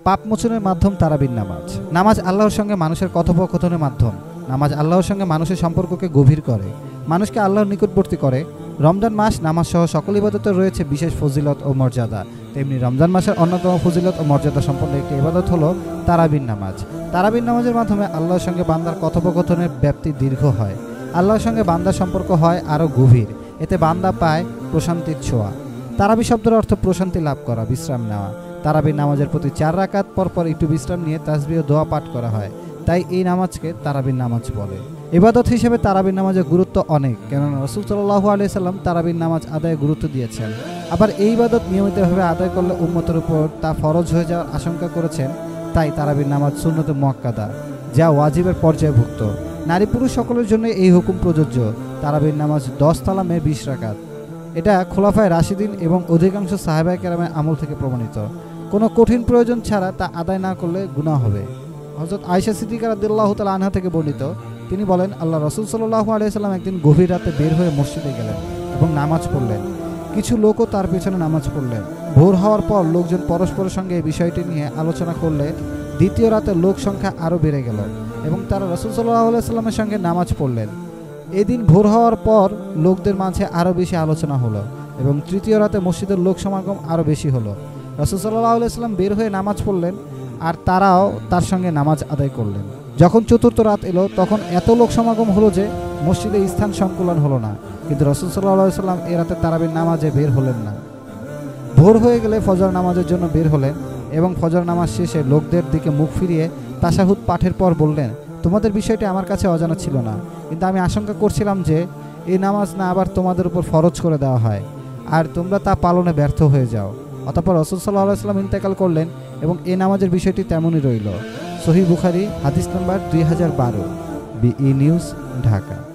পাপ মোচনের মাধ্যম তারাবির নামাজ। নামাজ আল্লাহর সঙ্গে মানুষের কথোপকথনের মাধ্যম। নামাজ আল্লাহর সঙ্গে মানুষের সম্পর্ককে গভীর করে, মানুষকে আল্লাহর নিকটবর্তী করে। রমজান মাস নামাজ সহ সকল ইবাদতের রয়েছে বিশেষ ফজিলত ও মর্যাদা। তেমনি রমজান মাসের অন্যতম ফজিলত ও মর্যাদা সম্পন্ন একটি ইবাদত হলো তারাবির নামাজ। তারাবির নামাজের মাধ্যমে আল্লাহর সঙ্গে বান্দার কথোপকথনের ব্যাপ্তি দীর্ঘ হয়, আল্লাহর সঙ্গে বান্দার সম্পর্ক হয় আরও গভীর। এতে বান্দা পায় প্রশান্তির ছোঁয়া। তারাবি শব্দের অর্থ প্রশান্তি লাভ করা, বিশ্রাম নেওয়া। তারাবির নামাজের প্রতি 4 রাকাত পরপর একটু বিশ্রাম নিয়ে তাসবিহ ও দোয়া পাঠ করা হয়, তাই এই নামাজকে তারাবির নামাজ বলে। ইবাদত হিসেবে তারাবির নামাজের গুরুত্ব অনেক, কেননা রাসূল সাল্লাল্লাহু আলাইহি সাল্লাম তারাবির নামাজ আদায়ে গুরুত্ব দিয়েছেন। আবার এই ইবাদত নিয়মিতভাবে আদায় করলে উম্মতের উপর তা ফরজ হয়ে যাওয়ার আশঙ্কা করেছেন। তাই তারাবির নামাজ সুন্নতে মুআক্কাদা, যা ওয়াজিবের পর্যায়ভুক্ত। নারী পুরুষ সকলের জন্য এই হুকুম প্রযোজ্য। তারাবির নামাজ 10 তালামে 20 রাকাত। এটা খোলাফায়ে রাশিদিন এবং অধিকাংশ সাহাবায়ে কেরামের আমল থেকে প্রমাণিত। কোনো কঠিন প্রয়োজন ছাড়া তা আদায় না করলে গুনাহ হবে। হযরত আয়েশা সিদ্দিকা রাদিয়াল্লাহু তাআলা আনহা থেকে বর্ণিত, তিনি বলেন, আল্লাহ রাসূল সাল্লাল্লাহু আলাইহি সাল্লাম একদিন গভীর রাতে বের হয়ে মসজিদে গেলেন এবং নামাজ পড়লেন। কিছু লোকও তার পেছনে নামাজ পড়লেন। ভোর হওয়ার পর লোকজন পরস্পরের সঙ্গে এই বিষয়টি নিয়ে আলোচনা করলে দ্বিতীয় রাতে লোক সংখ্যা আরও বেড়ে গেল এবং তারা রাসূল সাল্লাল্লাহু আলাইহি সাল্লামের সঙ্গে নামাজ পড়লেন। এদিন ভোর হওয়ার পর লোকদের মাঝে আরও বেশি আলোচনা হলো এবং তৃতীয় রাতে মসজিদের লোক সমাগম আরও বেশি হলো। রাসূল সাল্লাল্লাহু আলাইহি সাল্লাম বের হয়ে নামাজ পড়লেন আর তারাও তার সঙ্গে নামাজ আদায় করলেন। যখন চতুর্থ রাত এলো তখন এত লোক সমাগম হলো যে মসজিদে স্থান সংকুলন হলো না, কিন্তু রাসূল সাল্লাল্লাহু আলাইহি সাল্লাম এ রাতে তারাবির নামাজে বের হলেন না। ভোর হয়ে গেলে ফজর নামাজের জন্য বের হলেন এবং ফজর নামাজ শেষে লোকদের দিকে মুখ ফিরিয়ে তাশাহুদ পাঠের পর বললেন, তোমাদের বিষয়টি আমার কাছে অজানা ছিল না, কিন্তু আমি আশঙ্কা করছিলাম যে এই নামাজ না আবার তোমাদের উপর ফরজ করে দেওয়া হয় আর তোমরা তা পালনে ব্যর্থ হয়ে যাও। অতঃপর রাসূল সাল্লাল্লাহু আলাইহি সাল্লাম ইন্তেকাল করলেন এবং এই নামাজের বিষয়টি তেমনই রইল। সহিহ বুখারী, হাদিস নাম্বার 2012, বিই নিউজ, ঢাকা।